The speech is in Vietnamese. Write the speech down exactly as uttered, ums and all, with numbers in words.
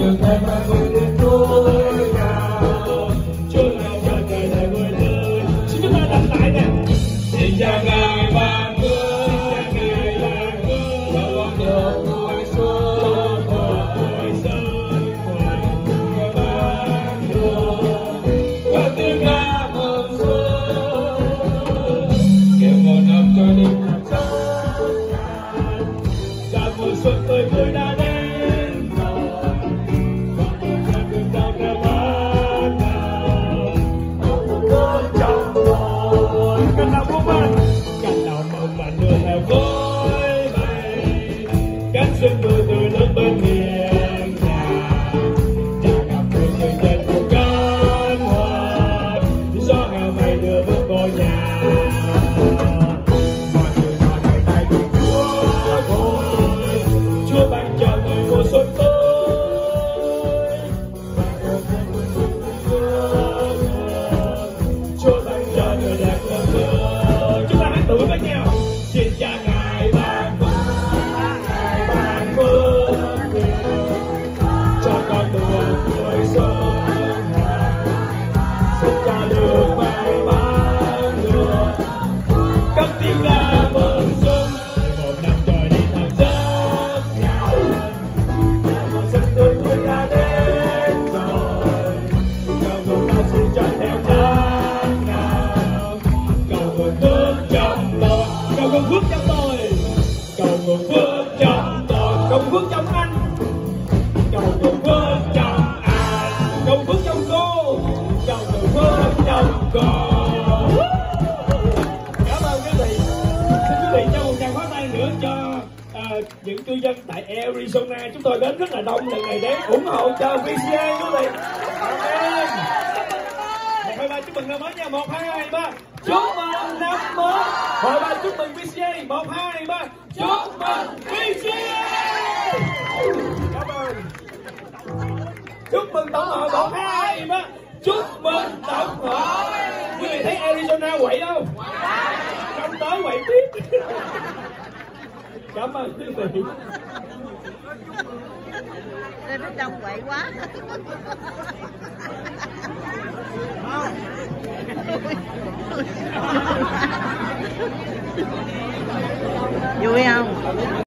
được thêm hai mươi đến cuối nào. Chúa nào cho trời đầy vui tươi. Xin chúng ta đọc lại nè. Xin chào ngài ban phước, xin chào ngài ban phước, cho con được vui xuân, vui xuân, vui ban phước, con tiếng ca mừng xuân, kêu một năm cho đi thật sống ngàn, ra mùa xuân tươi vui đã đến rồi, và một năm được đau ra mắt nào, một một bước trong lòng, cánh nào cũng mạnh, cánh nào mong mạnh đưa theo khối bay, cánh xuân tươi tươi lớn bên miền nhà, cha gặp người người trên một cánh hoa, gió heo mây đưa bước vô nhà, mọi người nói ngày nay thì Chúa thôi, Chúa ban cho người mùa xuân tới. Chúa ban cho người đẹp hơn nữa. Chúng ta hát tụi với nhau. Xin cha ngài ban phước, ngài ban phước cho con được vui xuân. Xin cha được may mắn được cất tiếng ca mừng xuân. Một năm trời đi thật rất ngàn, mùa xuân tươi vui đã đến rồi. Cầu nguyện ta xin cho theo tháng nào, cầu nguyện phước trong tôi, cầu nguyện phước trong tôi, cầu nguyện phước trong tôi, cầu nguyện phước trong anh, cầu nguyện phước trong anh, cầu nguyện phước trong cô, cầu nguyện phước trong con. Cảm ơn quý vị. Xin quý vị cho một tràng pháo tay nữa cho à, những cư dân tại Arizona. Chúng tôi đến rất là đông lần này để ủng hộ cho vê xê a quý vị. Amen. Một hai ba chúc mừng năm mới nha. Một hai ba chúc mừng năm mới. Hồi ba chúc mừng vê xê a. Một hai ba chúc mừng vê xê a. Cảm ơn. Chúc mừng tổng hội. Một hai ba chúc mừng tổng hội. Quý vị thấy Arizona quậy không? Không tới quậy tiếp. Cảm ơn quý vị. Đây nó đông quậy quá. Vui không?